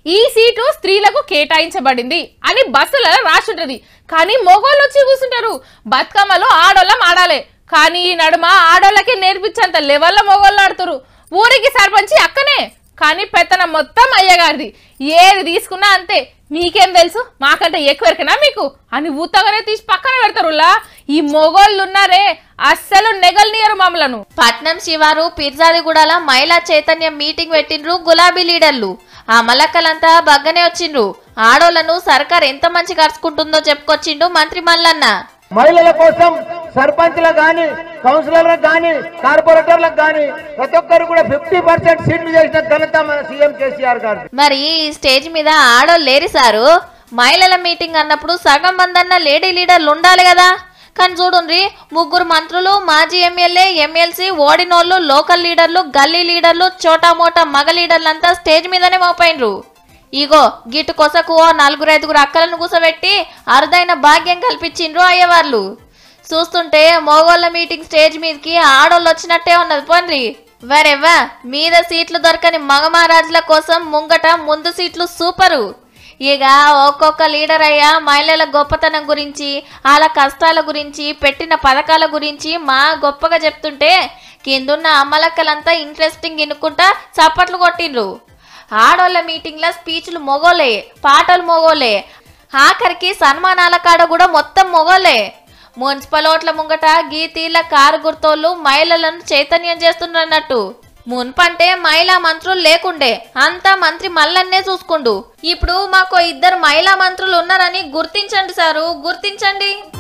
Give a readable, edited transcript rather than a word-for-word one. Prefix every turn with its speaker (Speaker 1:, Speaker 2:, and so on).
Speaker 1: ఈ సీటు స్త్రీలకు కేటాయించబడింది అని బస్సులలో రాసుంటది. కానీ మొగోళ్ళు వచ్చి కూర్చుంటారు. బతుకమ్మలో ఆడోళ్ళం ఆడాలి, కానీ ఈ నడుమ ఆడోళ్ళకి నేర్పించేంత లెవెల్లో మొగోళ్ళు ఆడుతారు. ఊరికి సర్పంచి అక్కనే, కానీ పెత్తనం మొత్తం అయ్యగారిది. ఏది తీసుకున్నా అంతే. మీకేం తెలుసు, మాకంటే ఎక్కువ ఎరకనా మీకు అని ఊతగానే తీసి పక్కన పెడతారులా. ఈ మొగోళ్ళు ఉన్నారే అస్సలు నెగల్నియరు మమ్మలను.
Speaker 2: పట్నం శివారు పిర్జాదిగూడల మహిళా చైతన్యం మీటింగ్ పెట్టిండ్రు గులాబీ లీడర్లు. ఆ మలక్కలంతా బగ్గనే వచ్చిండ్రు. ఆడోళ్లను సర్కార్ ఎంత మంచి కరుచుకుంటుందో చెప్పుకొచ్చిండు మంత్రి మల్లన్న.
Speaker 3: మహిళల కోసం సర్పంచ్లకు గాని, కౌన్సిలర్లకు గాని, కార్పొరేటర్లకు గాని ప్రతి ఒక్కరు కూడా 50% సీట్లు చేసిన ఘనత మన సీఎం కేసీఆర్ గారు.
Speaker 2: మరి ఈ స్టేజ్ మీద ఆడోళ్ళు లేరు సారు. మహిళల మీటింగ్ అన్నప్పుడు సగం మందన్న లేడీ లీడర్లు ఉండాలి కదా. కానీ చూడండి, 3 మంత్రులు, మాజీ ఎమ్మెల్యే, ఎమ్మెల్సీ, ఓడినోళ్ళు, లోకల్ లీడర్లు, గల్లీ లీడర్లు, చోటా మోటా మగ లీడర్లంతా స్టేజ్ మీదనే మోపైనరు. ఇగో గిట్టు కొసకు 4-5 అక్కలను కూసబెట్టి అరుదైన భాగ్యం కల్పించిండ్రు అయ్యవార్లు. చూస్తుంటే మోగోళ్ళ మీటింగ్ స్టేజ్ మీదకి ఆడోళ్ళు వచ్చినట్టే ఉన్నది. పోన్రి వరెవ్వా, మీద సీట్లు దొరకని మగమహారాజుల కోసం ముందు సీట్లు సూపరు. ఇక ఒక్కొక్క లీడర్ అయ్యా మహిళల గొప్పతనం గురించి, వాళ్ళ కష్టాల గురించి, పెట్టిన పథకాల గురించి మా గొప్పగా చెప్తుంటే కిందున్న అమ్మలక్కలంతా ఇంట్రెస్టింగ్ ఇనుకుంటా చప్పట్లు కొట్టిండ్రు. ఆడోళ్ళ మీటింగ్ల స్పీచ్లు మొగోలే, పాటలు మొగోలే, ఆఖరికి సన్మానాల కాడ కూడా మొత్తం మొగోలే. మున్సిపల్ ఓట్ల ముంగట గీతీల కారు గుర్తోళ్ళు మహిళలను చైతన్యం చేస్తున్నట్టు. మున్పంటే మహిళా మంత్రులు లేకుండే, అంతా మంత్రి మల్లన్నే చూసుకుండు. ఇప్పుడు మాకు 2 మహిళా మంత్రులు ఉన్నారని గుర్తించండి సారు, గుర్తించండి.